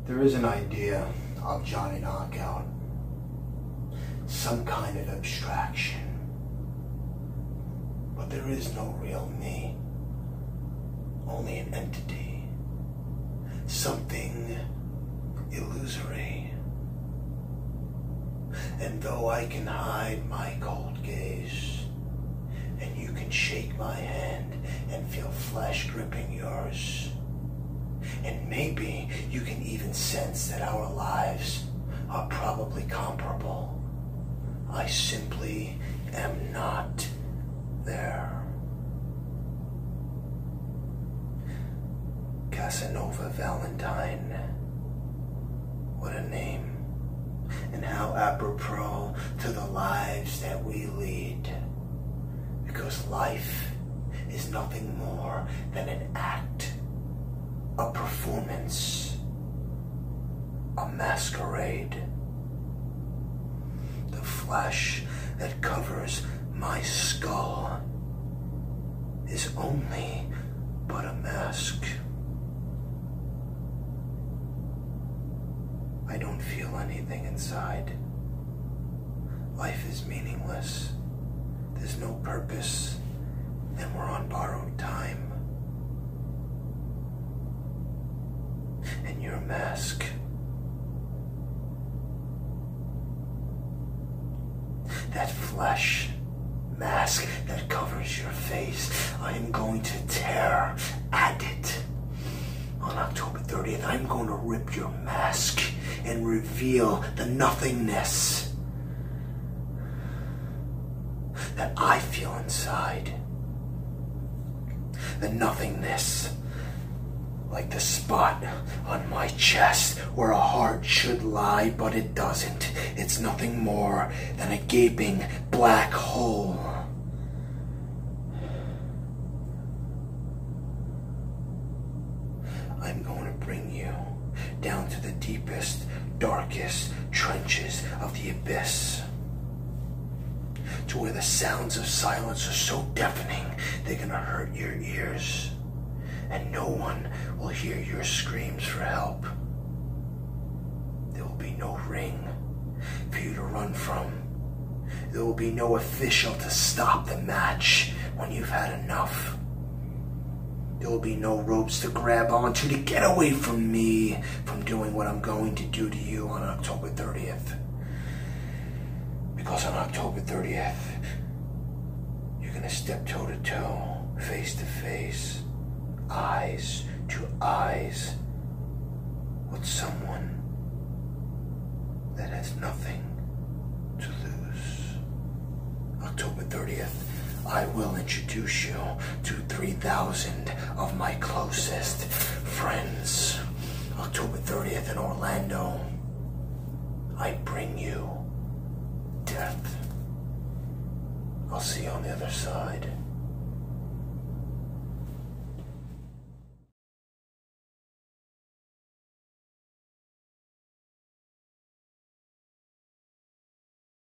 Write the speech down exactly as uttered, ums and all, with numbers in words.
There is an idea of Johnny Knockout, some kind of abstraction, but there is no real me, only an entity, something illusory. And though I can hide my cold gaze, and you can shake my hand and feel flesh gripping yours, and maybe you can even sense that our lives are probably comparable, I simply am not there. Casanova Valentine. What a name. And how apropos to the lives that we lead. Because life is nothing more than an act, a performance, a masquerade. The flesh that covers my skull is only but a mask. I don't feel anything inside. Life is meaningless. There's no purpose, and we're on borrowed time. And your mask, that flesh mask that covers your face, I am going to tear at it. On October thirtieth, I'm going to rip your mask and reveal the nothingness that I feel inside. The nothingness, like the spot on my chest where a heart should lie, but it doesn't. It's nothing more than a gaping black hole. I'm going to bring you down to the deepest, darkest trenches of the abyss, to where the sounds of silence are so deafening they're gonna hurt your ears, and no one will hear your screams for help. There will be no ring for you to run from. There will be no official to stop the match when you've had enough. There will be no ropes to grab onto to get away from me from doing what I'm going to do to you on October thirtieth. Because on October thirtieth, you're gonna step toe to toe, face to face, eyes to eyes with someone that has nothing to lose. October thirtieth, I will introduce you to three thousand of my closest friends. October thirtieth in Orlando, I bring you death. I'll see you on the other side.